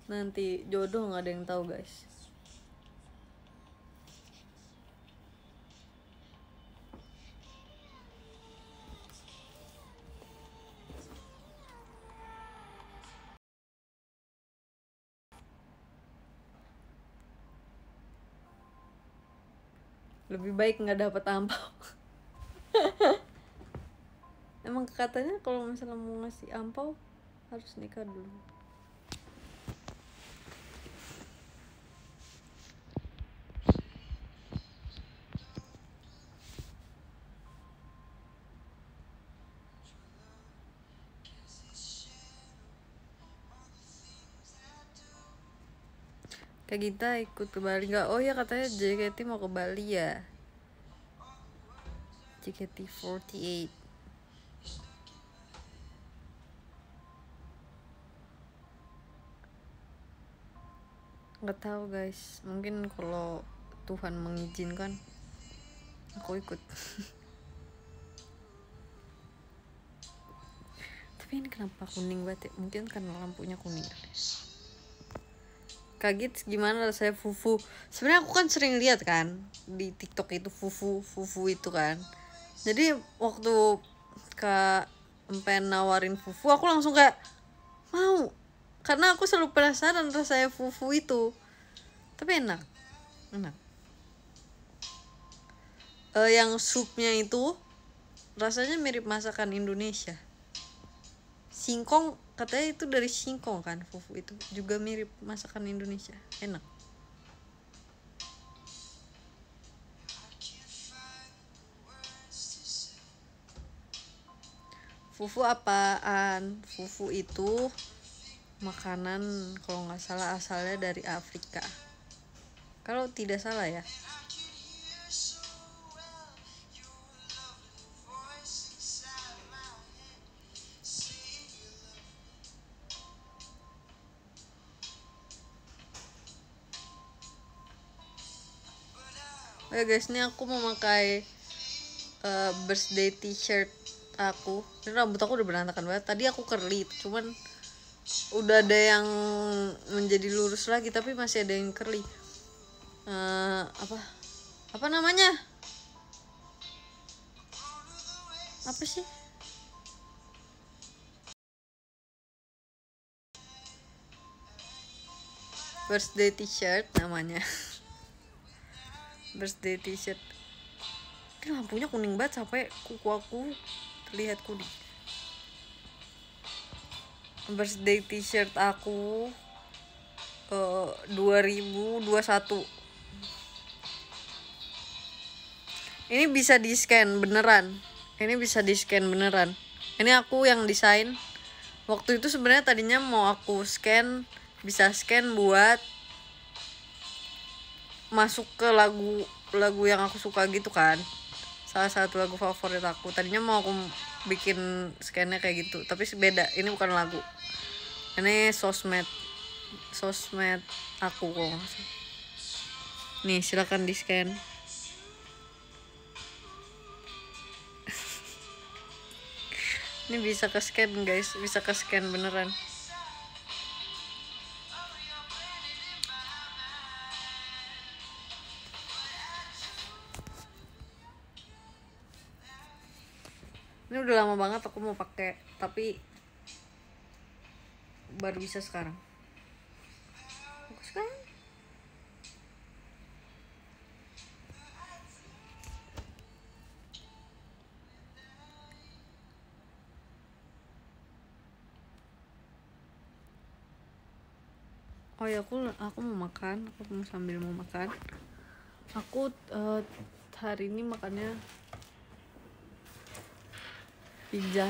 nanti jodoh nggak ada yang tahu guys. Lebih baik nggak dapet ampau. Emang katanya kalau misalnya mau ngasih ampau harus nikah dulu. Kak Gita ikut ke Bali nggak? Oh ya katanya JKT mau ke Bali ya. JKT48. Nggak tahu guys, mungkin kalau Tuhan mengizinkan aku ikut. Tapi ini kenapa kuning banget ya? Mungkin karena lampunya kuning. Kaget gimana rasanya fufu. Sebenarnya aku kan sering lihat kan di TikTok itu fufu itu kan. Jadi waktu Kak Empen nawarin fufu, aku langsung kayak mau. Karena aku selalu penasaran rasanya fufu itu. Tapi enak. Yang supnya itu rasanya mirip masakan Indonesia. Singkong katanya itu dari singkong kan, fufu itu juga mirip masakan Indonesia, enak. Fufu apaan? Fufu itu makanan kalau nggak salah asalnya dari Afrika. Kalau tidak salah ya. Oke guys, ini aku mau pakai birthday t-shirt aku. Ini rambut aku udah berantakan banget. Tadi aku curly, cuman udah ada yang menjadi lurus lagi, tapi masih ada yang curly. Apa namanya? Apa sih? Birthday t-shirt namanya. Birthday t-shirt. Ini lampunya kuning banget sampai kuku aku terlihat kuning. Birthday t-shirt aku 2021. Ini bisa di scan beneran. Ini aku yang desain. Waktu itu sebenarnya tadinya mau aku scan, bisa scan buat masuk ke lagu yang aku suka gitu kan. Salah satu lagu favorit aku. Tadinya mau aku bikin scannya kayak gitu, tapi beda. Ini bukan lagu. Ini sosmed aku kok. Nih, silakan di scan. Ini bisa ke scan guys, bisa ke scan beneran. Ini udah lama banget aku mau pakai, tapi baru bisa sekarang. Bagus kan? Oh ya, aku mau makan, aku mau sambil mau makan. Aku hari ini makannya pizza.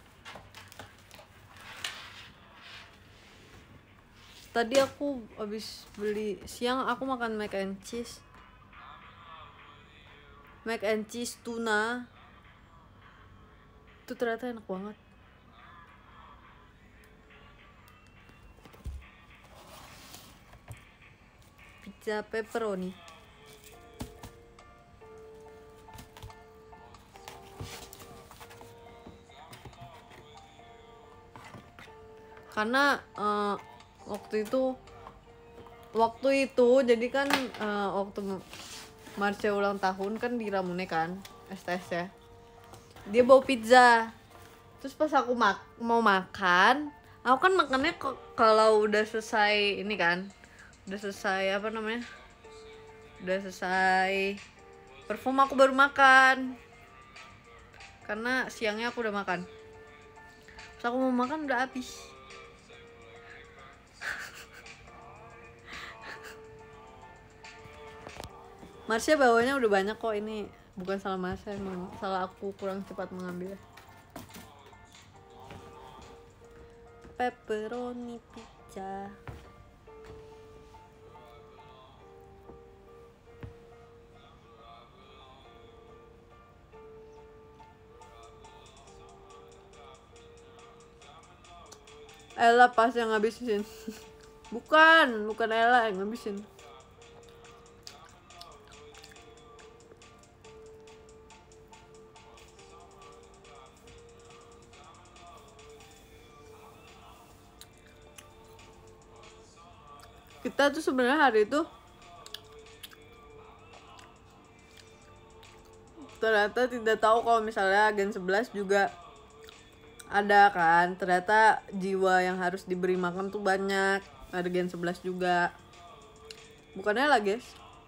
Tadi aku habis beli siang, aku makan mac and cheese tuna. Itu ternyata enak banget. Pizza pepperoni. Karena waktu itu jadi kan waktu Marsha ulang tahun kan di Ramune kan STS ya, dia bawa pizza. Terus pas aku mau makan, aku kan makannya kalau udah selesai ini kan, udah selesai apa namanya, udah selesai perform aku baru makan, karena siangnya aku udah makan. Terus aku mau makan udah habis. Marsha bawanya udah banyak kok, ini bukan salah Marsha, emang salah aku kurang cepat mengambil. Pepperoni pizza. Ella pas yang ngabisin. bukan Ella yang ngabisin. Kita tuh sebenarnya hari itu ternyata tidak tahu kalau misalnya Gen 11 juga ada kan. Ternyata jiwa yang harus diberi makan tuh banyak. Ada Gen 11 juga. Bukannya lah guys.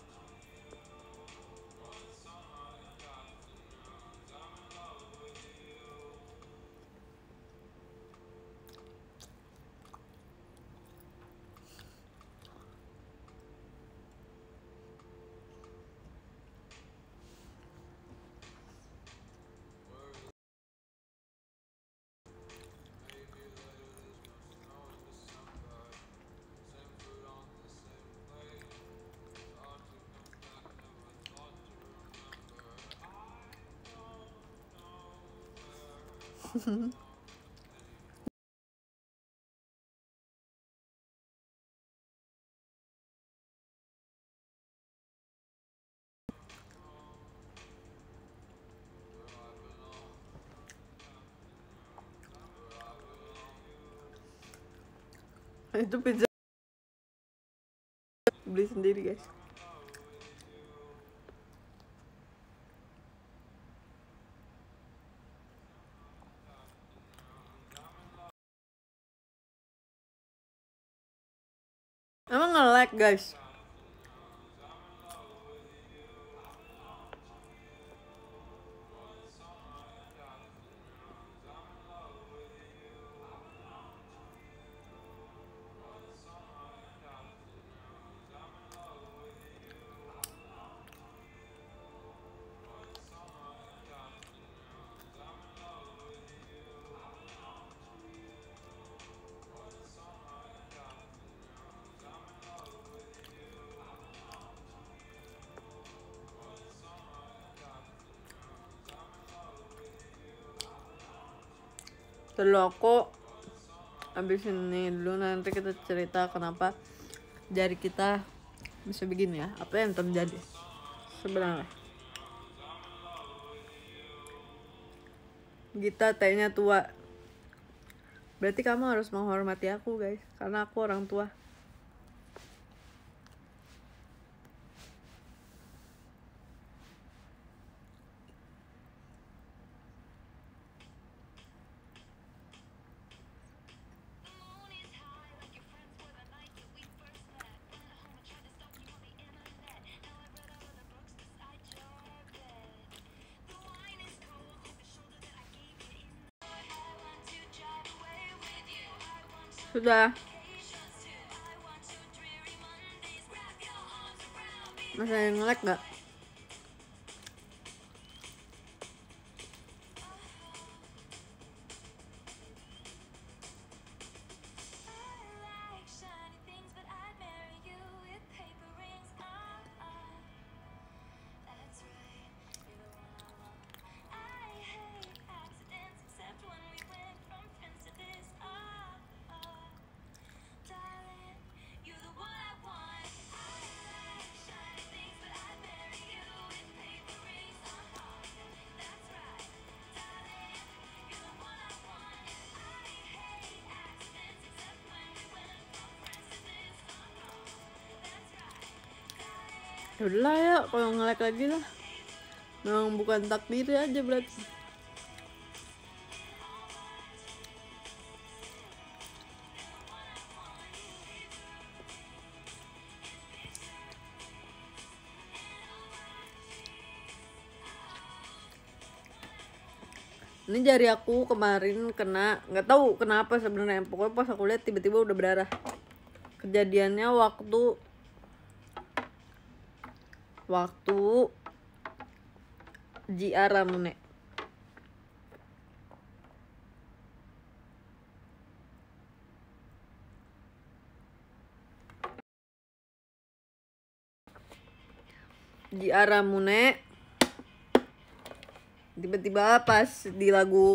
Itu pizza beli sendiri guys. Emang nge-lag guys. Dulu aku habis ini dulu, nanti kita cerita kenapa jari kita bisa begini ya, apa yang terjadi sebenarnya. Gita tehnya tua, berarti kamu harus menghormati aku guys, karena aku orang tua. Sudah. Masih ada yang nge-lag gak? Udahlah ya, kalau nge-lag lagi lah. Memang bukan takdir aja berarti. Ini jari aku kemarin kena, nggak tahu kenapa sebenarnya. Pokoknya pas aku lihat tiba-tiba udah berdarah. Kejadiannya waktu JR Ramune. JR Ramune tiba-tiba pas di lagu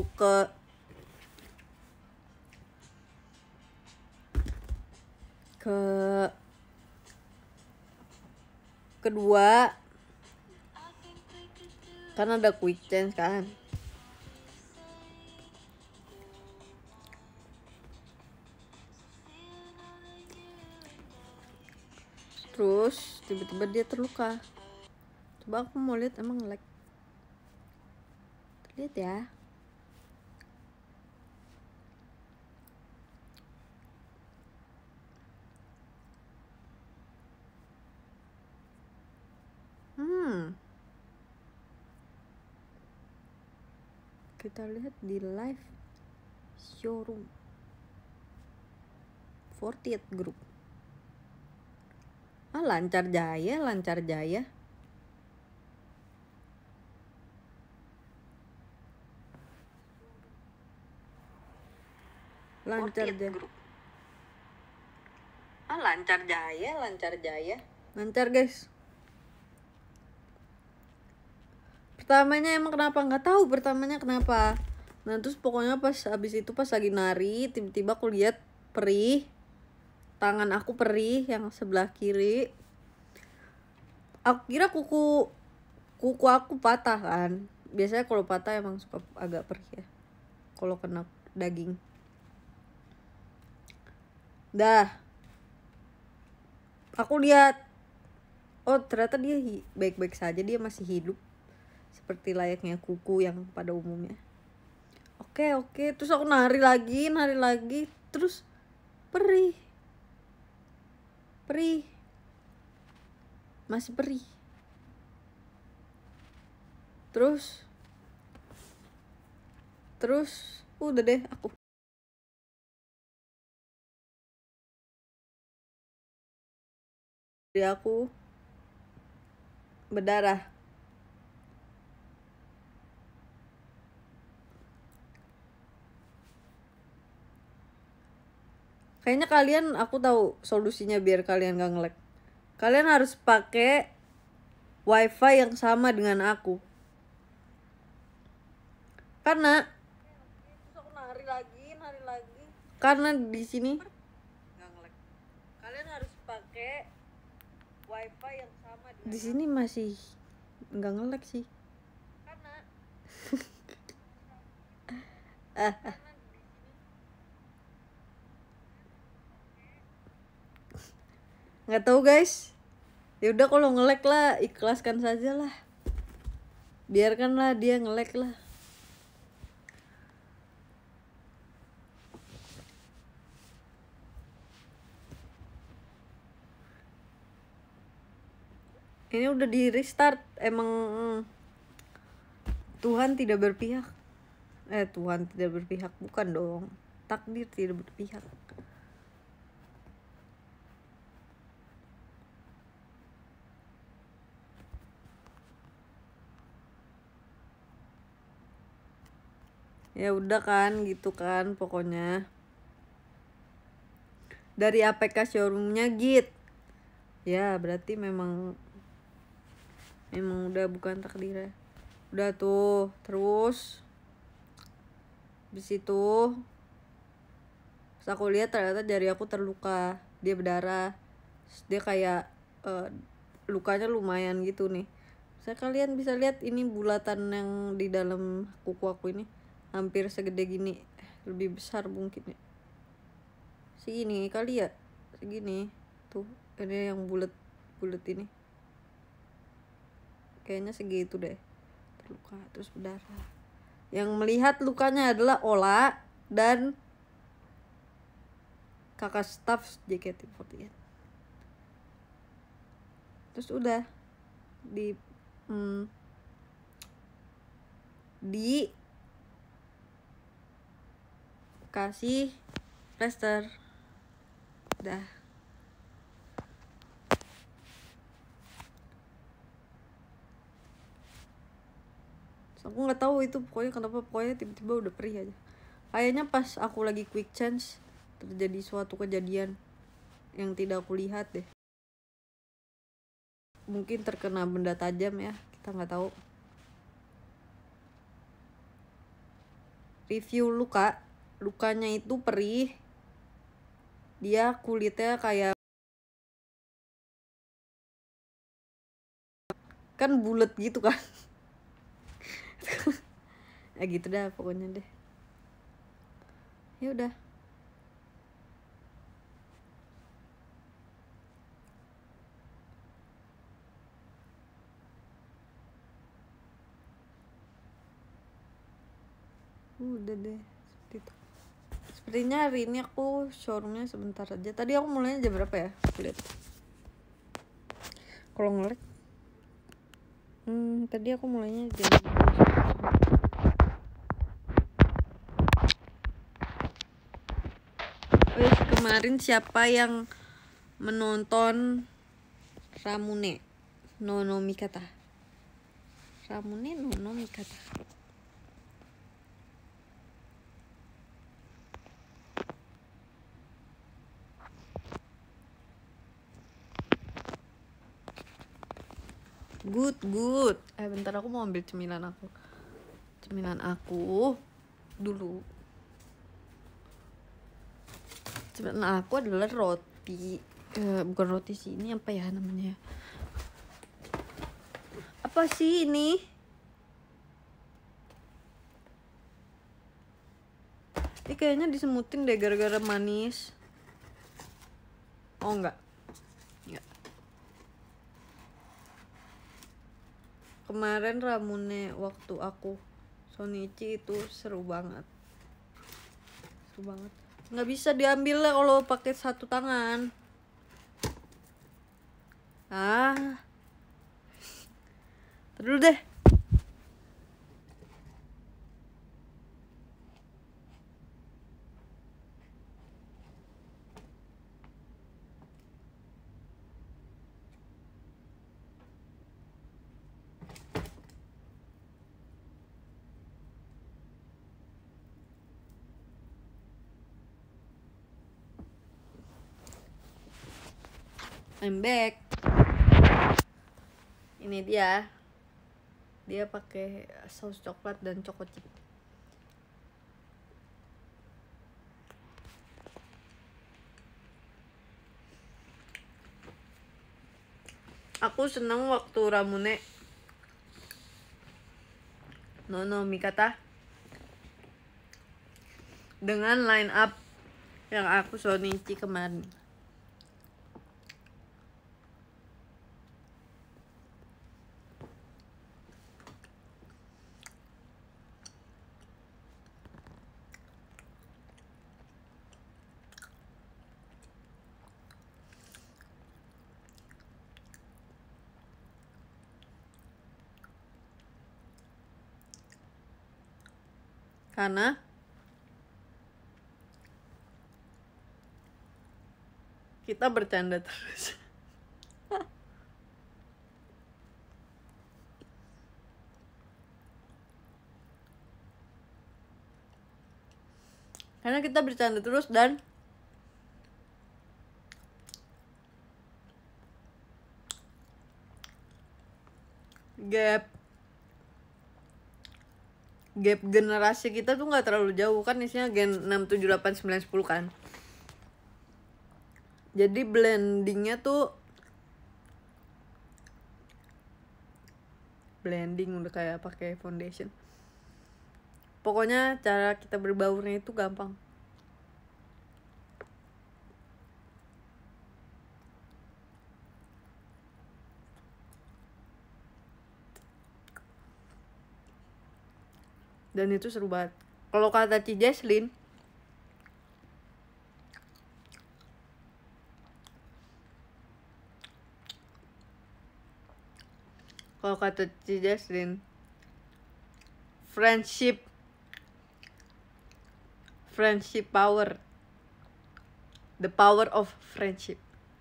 kedua kan ada quick change kan, terus tiba-tiba dia terluka. Coba aku mau lihat emang lag. Lihat ya. Kita lihat di live showroom 48 group. Lancar Jaya. Lancar guys. Pertamanya emang kenapa nggak tahu pertamanya kenapa. Nah terus pokoknya pas abis itu pas lagi nari tiba-tiba aku lihat perih, tangan aku perih yang sebelah kiri. Aku kira kuku aku patah kan. Biasanya kalau patah emang suka agak perih ya kalau kena daging. Dah aku lihat, oh ternyata dia baik-baik saja, dia masih hidup seperti layaknya kuku yang pada umumnya. Oke, terus aku nari lagi, terus perih, masih perih. Terus udah deh aku berdarah. Kayaknya kalian, aku tahu solusinya biar kalian gak nge-lag. Kalian harus pakai wifi yang sama dengan aku. Karena aku nari lagi. Karena di sini nggak nge-lag. Kalian harus pakai wifi yang sama dengan di sini masih nggak nge-lag sih. Karena nggak tahu guys. Ya udah kalau nge-lag lah, ikhlaskan saja lah. Biarkanlah dia nge-lag lah. Ini udah di restart. Emang Tuhan tidak berpihak. Tuhan tidak berpihak, bukan dong. Takdir tidak berpihak. Ya udah kan, gitu kan pokoknya. Dari APK showroomnya git. Ya berarti memang udah bukan takdirnya. Udah tuh, terus di situ terus aku lihat ternyata jari aku terluka, dia berdarah. Terus dia kayak lukanya lumayan gitu nih. Kalian bisa lihat ini bulatan yang di dalam kuku aku ini hampir segede gini, lebih besar mungkin ya, segini kali ya, segini tuh, ini yang bulat ini kayaknya segitu deh. Terluka terus berdarah. Yang melihat lukanya adalah Ola dan kakak staff JKT48. Terus udah di kasih plester. Dah. Aku nggak tahu itu pokoknya kenapa, pokoknya tiba-tiba udah perih aja. Kayaknya pas aku lagi quick change terjadi suatu kejadian yang tidak aku lihat deh. Mungkin terkena benda tajam ya, kita nggak tahu. Review lukanya itu perih, dia kulitnya kayak kan bulat gitu kan. Ya gitu dah pokoknya deh. Ya udah. Udah deh seperti itu. Sepertinya hari ini aku showroomnya sebentar aja. Tadi aku mulainya jam berapa ya? Aku lihat. Kalau ngelek tadi aku mulainya jam. Kemarin siapa yang menonton Ramune Nono Mikata? Ramune Nono Mikata. Good. Bentar aku mau ambil cemilan aku dulu. Cemilan aku adalah roti. Bukan roti sih, ini apa ya namanya? Apa sih ini? Ini kayaknya disemutin deh gara-gara manis. Oh enggak. Kemarin Ramune waktu aku Shonichi itu seru banget. Nggak bisa diambil lah kalau pakai satu tangan. Terus deh. I'm back. Ini dia pakai saus coklat dan choco chip. Aku senang waktu Ramune Nono Mikata dengan line up yang aku Shonichi kemarin. Karena kita bercanda terus. Karena kita bercanda terus dan gap generasi kita tuh nggak terlalu jauh kan, isinya gen 6, 7, 8, 9, 10 kan. Jadi blendingnya tuh udah kayak pakai foundation. Pokoknya cara kita berbaurnya itu gampang. dan itu seru banget. Kalau kata Ci Jesslyn, friendship power, the power of friendship.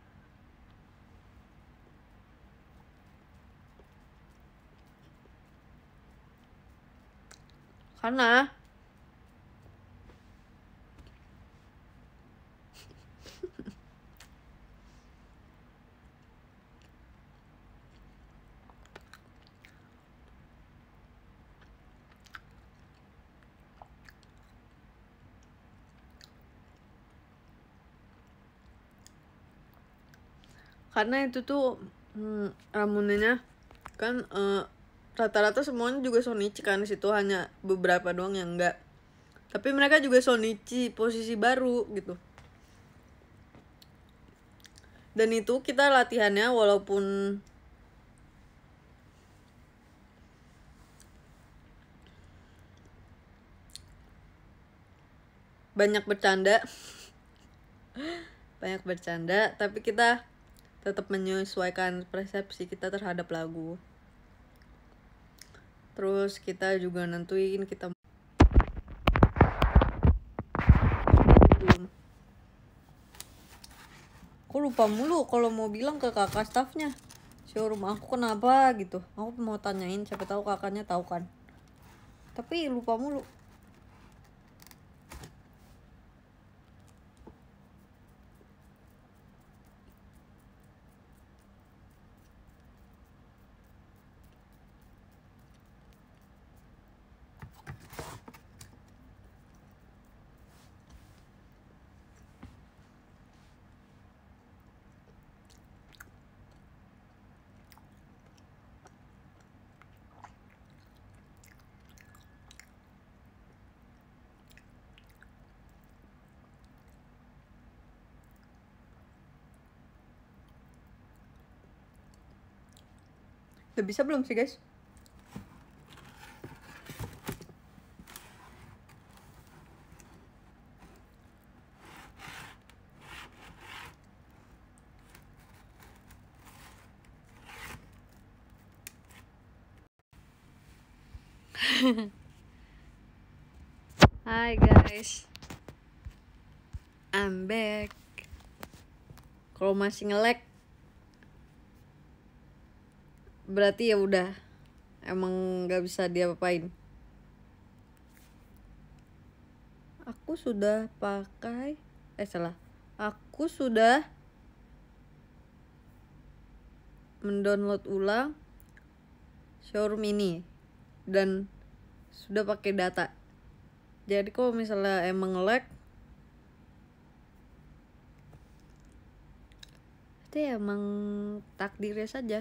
Karena itu tuh ramunnya kan rata-rata semuanya juga Shonichi kan, situ hanya beberapa doang yang enggak, tapi mereka juga Shonichi posisi baru gitu. Dan itu kita latihannya walaupun banyak bercanda tapi kita tetap menyesuaikan persepsi kita terhadap lagu. Terus kita juga nentuin kita aku lupa mulu kalau mau bilang ke kakak staffnya showroom aku kenapa gitu. Aku mau tanyain, siapa tahu kakaknya tahu kan, tapi lupa mulu. Udah bisa belum sih guys? Hai guys, I'm back. Kalau masih nge-lag berarti ya udah emang nggak bisa diapa-apain. Aku sudah mendownload ulang showroom ini dan sudah pakai data. Jadi kalau misalnya emang lag itu emang takdirnya saja.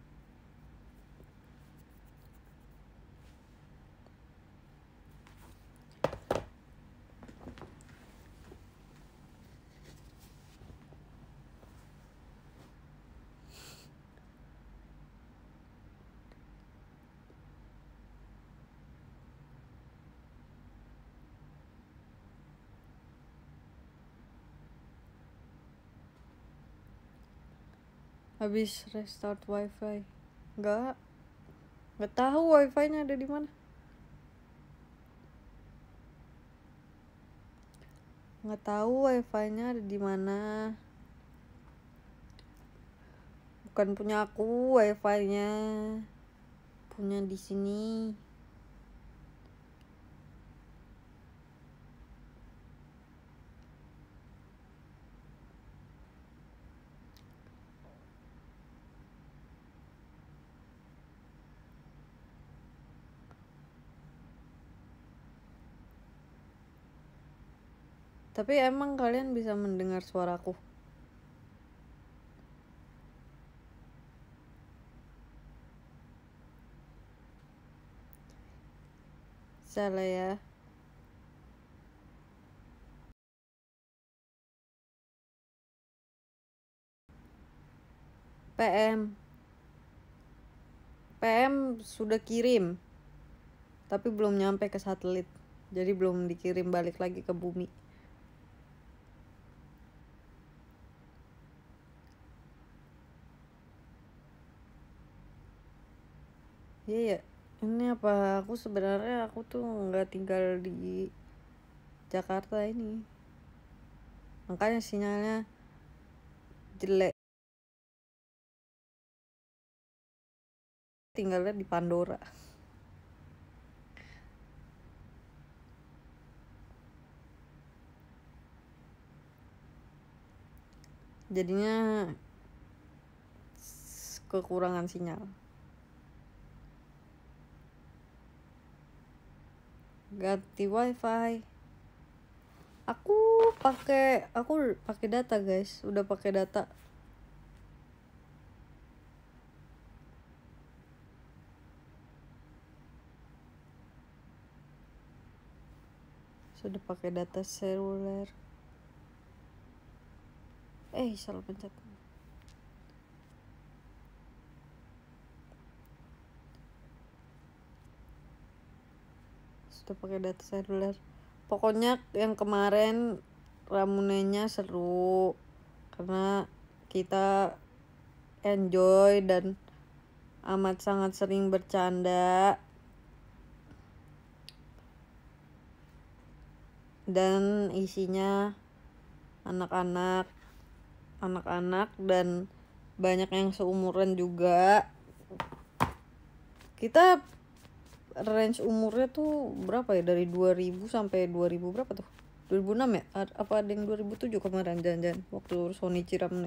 Habis restart wifi, nggak tahu wifi-nya ada di mana. Nggak tahu wifi-nya ada di mana. Bukan punya aku wifi-nya, punya di sini. Tapi emang kalian bisa mendengar suaraku? Salah ya. PM sudah kirim. tapi belum nyampe ke satelit, jadi belum dikirim balik lagi ke bumi. Iya ya, ini apa aku sebenarnya aku tuh nggak tinggal di Jakarta ini, makanya sinyalnya jelek. Tinggalnya di Pandora. Jadinya kekurangan sinyal. Ganti wifi. Aku pakai data guys, udah pakai data. Sudah pakai data seluler. Salah pencet. Sudah pakai data seluler. Pokoknya yang kemarin Ramunenya seru karena kita enjoy dan amat sangat sering bercanda, dan isinya anak-anak dan banyak yang seumuran juga. Kita range umurnya tuh berapa ya, dari 2000 sampai 2000 berapa tuh, 2006 ya, apa ada yang 2007 kemarin jangan-jangan waktu Sony Ciram nih.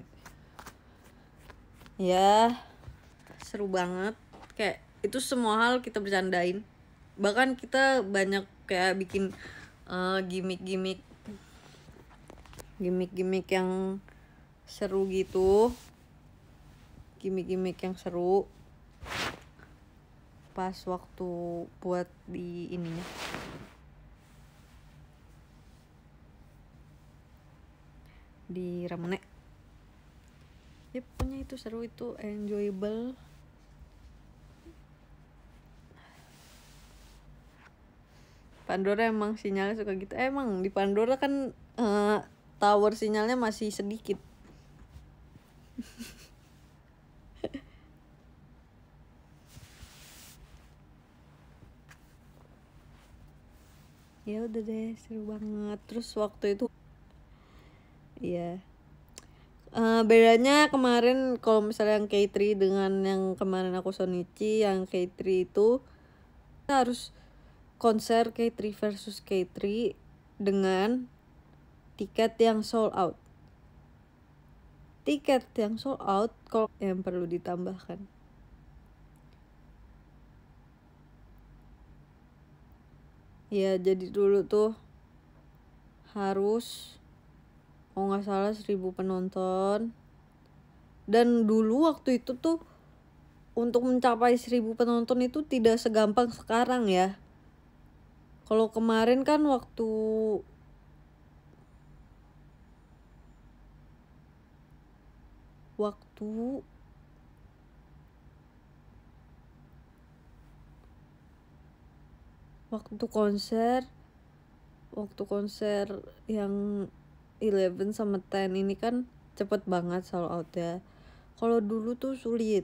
Ya seru banget, kayak itu semua hal kita bercandain, bahkan kita banyak kayak bikin gimmick yang seru gitu, gimmick yang seru pas waktu buat di ininya. Di Ramune. Ya pokoknya itu seru, itu enjoyable. Pandora emang sinyalnya suka gitu. Emang di Pandora kan tower sinyalnya masih sedikit. Ya udah deh, seru banget. Terus waktu itu iya. Bedanya kemarin kalau misalnya yang K3 dengan yang kemarin aku Sonichi, yang K3 itu kita harus konser K3 versus K3 dengan tiket yang sold out. Tiket yang sold out kalau yang perlu ditambahkan. Ya jadi dulu tuh harus kalau nggak salah 1000 penonton, dan dulu waktu itu tuh untuk mencapai 1000 penonton itu tidak segampang sekarang ya. Kalau kemarin kan waktu konser yang 11 sama 10 ini kan cepet banget sold out ya. Kalau dulu tuh sulit.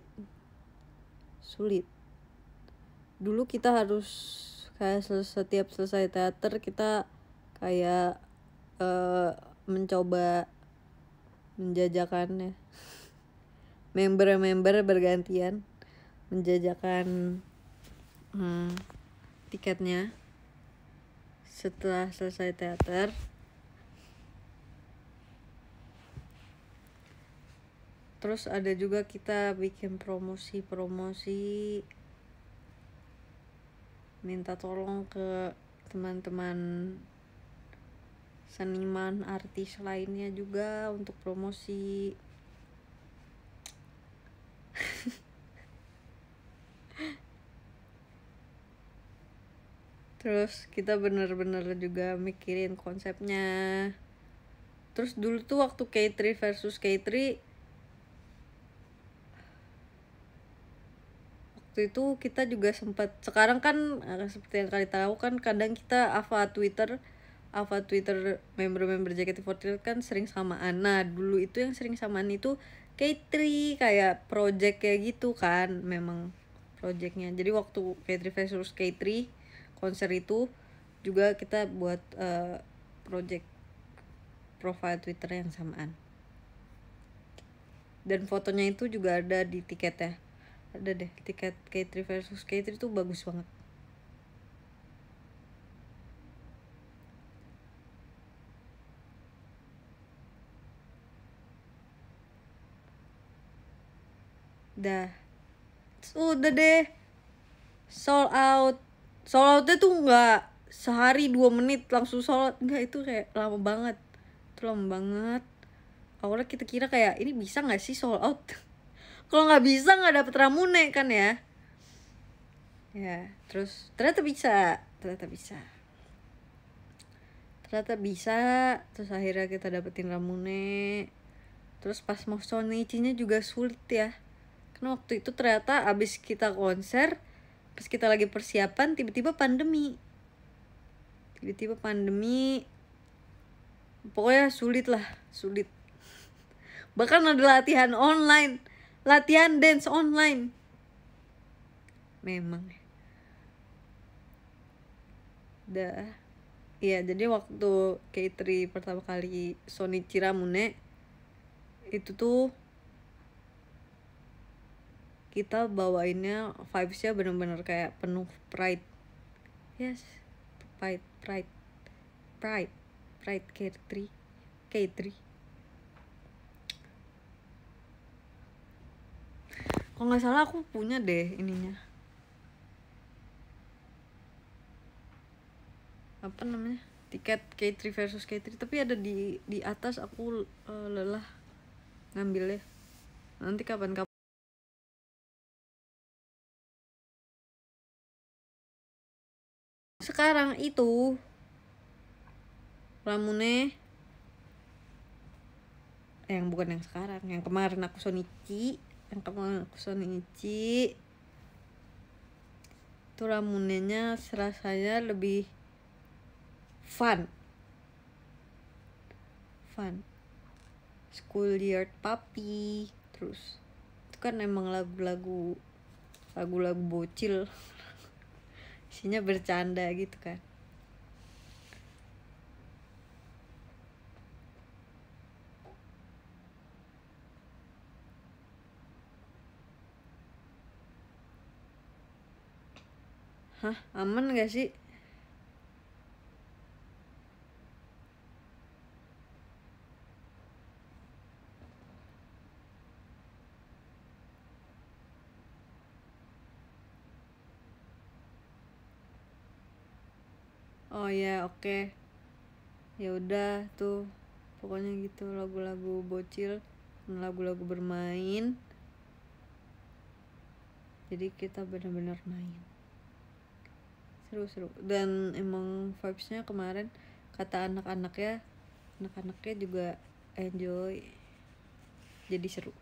Dulu kita harus kayak setiap selesai teater kita kayak mencoba menjajakan ya. Member bergantian menjajakan tiketnya setelah selesai teater. Terus ada juga kita bikin promosi minta tolong ke teman-teman seniman artis lainnya juga untuk promosi. Terus kita bener-bener juga mikirin konsepnya. Terus dulu tuh waktu K3 versus K3, waktu itu kita juga sempat, sekarang kan seperti yang kalian tahu kan, kadang kita Ava Twitter member-member JKT48 kan sering samaan. Nah dulu itu yang sering samaan itu K3, kayak project kayak gitu kan, memang projectnya. Jadi waktu K3 versus K3 konser itu juga kita buat project profile Twitter yang samaan. Dan fotonya itu juga ada di tiket ya, ada deh tiket K3 versus K3 itu bagus banget. Udah deh, sold outnya tuh nggak sehari 2 menit langsung sold out, enggak, itu kayak lama banget, awalnya kita kira kayak ini bisa nggak sih sold out. Kalau nggak bisa nggak dapet Ramune kan ya, terus ternyata bisa, terus akhirnya kita dapetin Ramune. Terus pas mau Shonichi-nya juga sulit ya, karena waktu itu ternyata abis kita konser, pas kita lagi persiapan, tiba-tiba pandemi, pokoknya sulit, bahkan ada latihan dance online. Memang iya, jadi waktu K3 pertama kali Shonichi Ramune itu tuh kita bawainnya vibesnya bener-bener kayak penuh pride. Yes, pride K3. Kalau nggak salah aku punya deh ininya, apa namanya, tiket K3 versus K3, tapi ada di atas. Aku lelah ngambilnya, nanti kapan-kapan. Sekarang itu Ramune yang bukan yang sekarang, yang kemarin aku Shonichi itu Ramunenya rasanya lebih fun. Schoolyard Puppy, terus itu kan emang lagu-lagu bocil, isinya bercanda gitu kan. Hah, aman gak sih? Oh ya, oke. Ya udah tuh, pokoknya gitu, lagu-lagu bocil, lagu-lagu bermain. Jadi kita benar-benar main. Seru. Dan emang vibesnya kemarin, kata anak-anaknya juga enjoy. Jadi seru.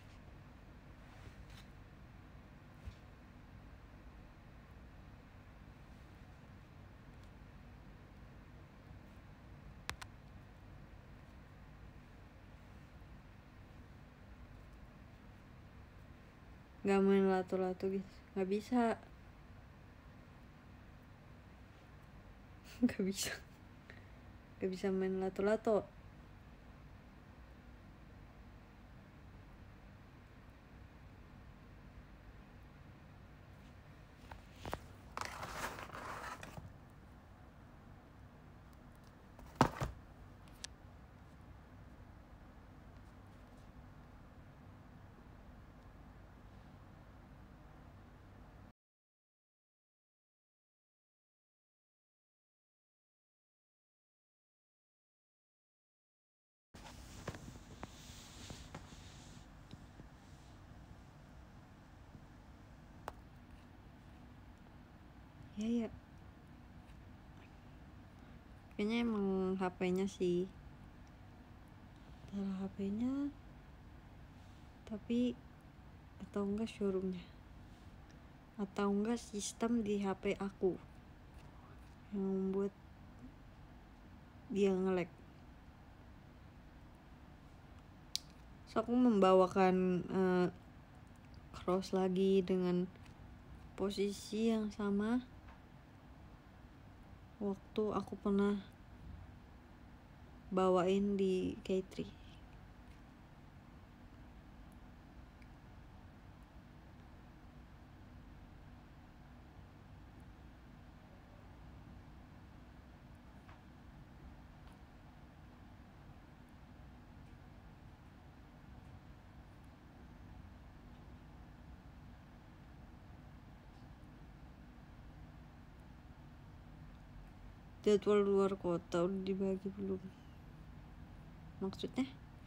Gak main lato-lato gitu, gak bisa. Gak bisa main lato-lato. Ya kayaknya emang HP-nya sih, salah HP-nya, tapi atau enggak showroomnya. atau enggak sistem di HP aku yang membuat dia nge-lag. So aku membawakan cross lagi dengan posisi yang sama waktu aku pernah bawain di K3. Jadwal luar kota udah dibagi belum? Maksudnya?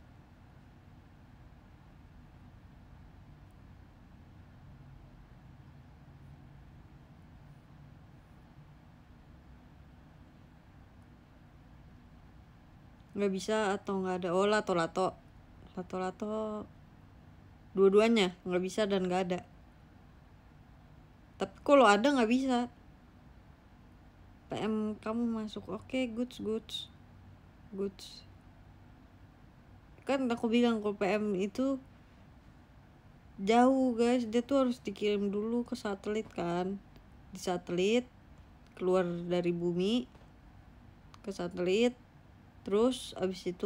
Nggak bisa atau nggak ada? Oh, lato-lato dua-duanya nggak bisa dan nggak ada. Tapi kalau ada nggak bisa. PM kamu masuk, oke, goods. Kan aku bilang kalau PM itu jauh guys, dia tuh harus dikirim dulu ke satelit kan, di satelit keluar dari bumi ke satelit, terus abis itu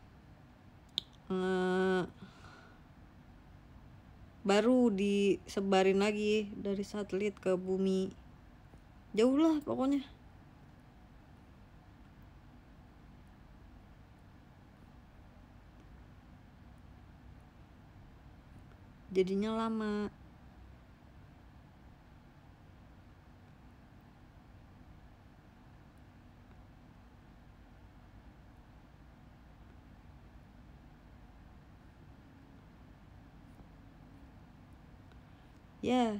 baru disebarin lagi dari satelit ke bumi. Jauh lah pokoknya. Jadinya lama. Ya,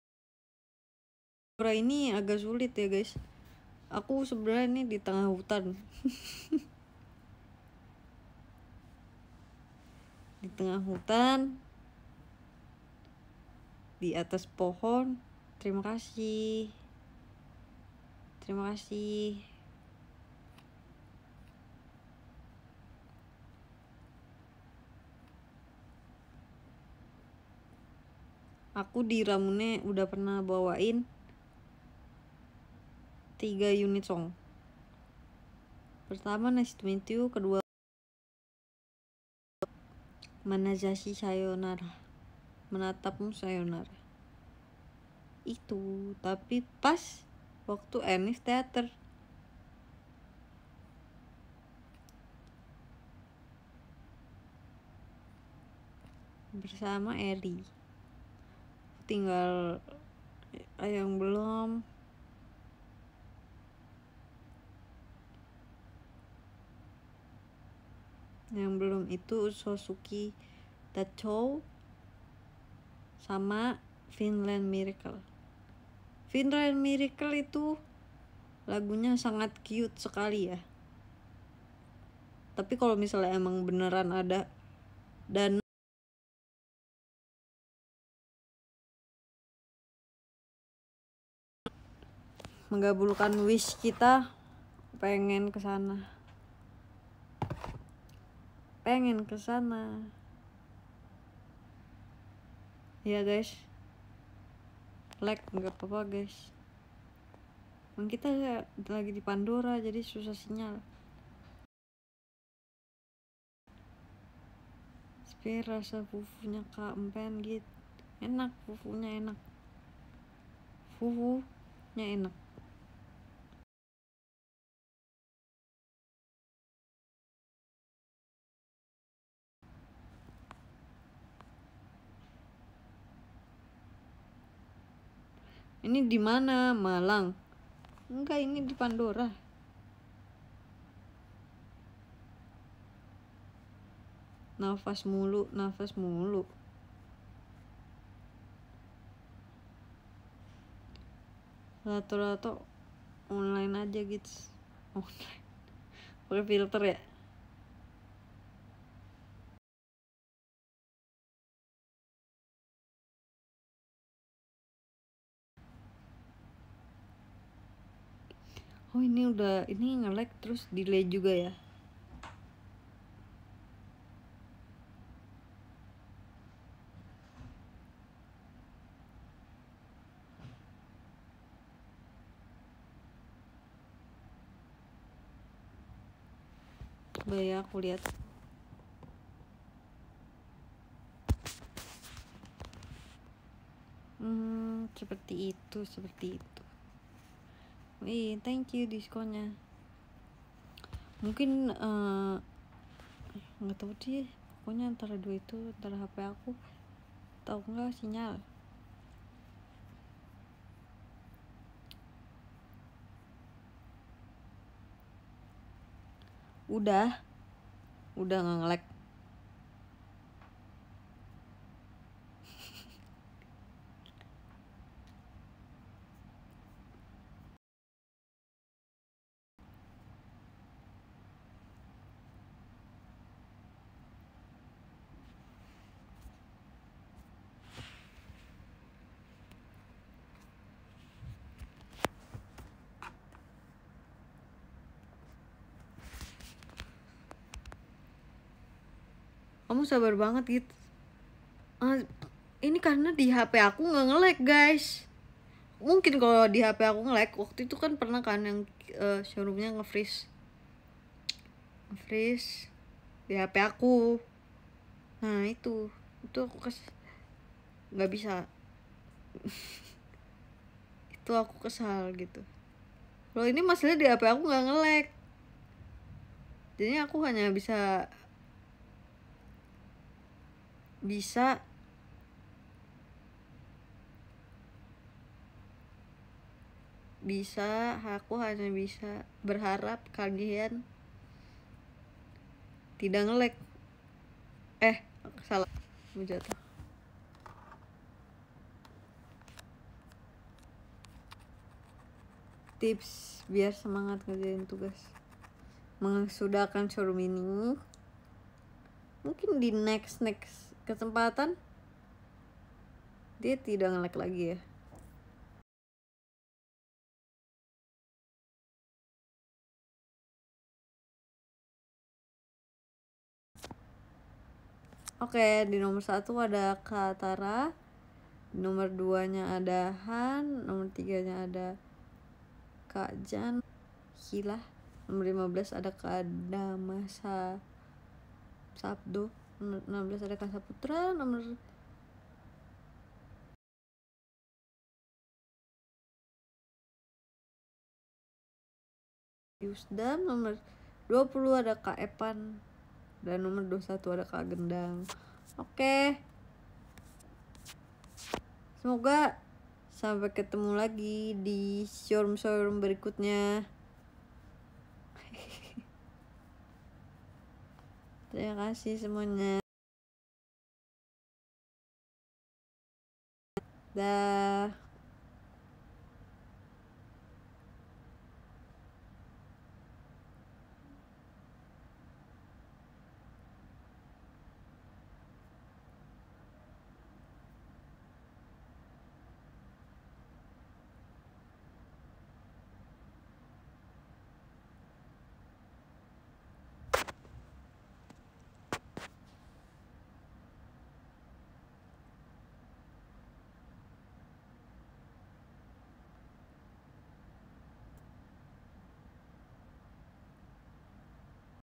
ini agak sulit ya guys. Aku sebenarnya ini di tengah hutan. Di tengah hutan, di atas pohon. Terima kasih. Aku di Ramune udah pernah bawain 3 unit song. Pertama Nice to Meet You, kedua Manazashi Sayonara, Menatapmu Sayonara. Itu, tapi pas waktu Enif Theater. Bersama Eri. Tinggal yang belum itu Sosuki Tachou sama Finland Miracle. Finland Miracle itu lagunya sangat cute sekali ya. Tapi kalau misalnya emang beneran ada dan menggabulkan wish kita, pengen kesana. Ya guys, like nggak apa-apa guys. Emang kita lagi di Pandora jadi susah sinyal. Tapi rasa fufunya Kak Empen gitu enak, fufunya enak. Ini di mana? Malang? Enggak, ini di Pandora. Nafas mulu. Lato-lato online aja gitu. Online. Pakai filter ya. Oh ini udah, ini nge-lag terus delay juga ya. Coba ya aku lihat. Seperti itu. Wih, thank you diskonnya. Mungkin nggak tahu sih, pokoknya antara dua itu, antara HP aku tahu nggak sinyal. Udah nggak nge-lag. Kamu sabar banget gitu. Ini karena di HP aku nggak nge-lag guys. Mungkin kalau di HP aku nge-lag, waktu itu kan pernah kan yang showroomnya nge-freeze di HP aku. Nah itu aku nggak bisa. Itu aku kesal gitu. Kalau ini masalahnya di HP aku nggak nge-lag, jadi aku hanya bisa aku hanya bisa berharap kalian tidak nge-lag. Salah, mau jatuh. Tips biar semangat ngerjain tugas mensudahkan showroom ini. Mungkin di next kesempatan dia tidak nge-lag lagi ya. Oke, di nomor 1 ada Kak Tara, di nomor 2-nya ada Han, nomor 3-nya ada Kak Jan Hila, nomor 15 ada Kak Damasa Sabdo, nomor 16 ada Kak Saputra, nomor Yusdam, nomor 20 ada Kak Epan, dan nomor 21 ada Kak Gendang. Oke, semoga sampai ketemu lagi di showroom berikutnya. Terima kasih semuanya. Dah.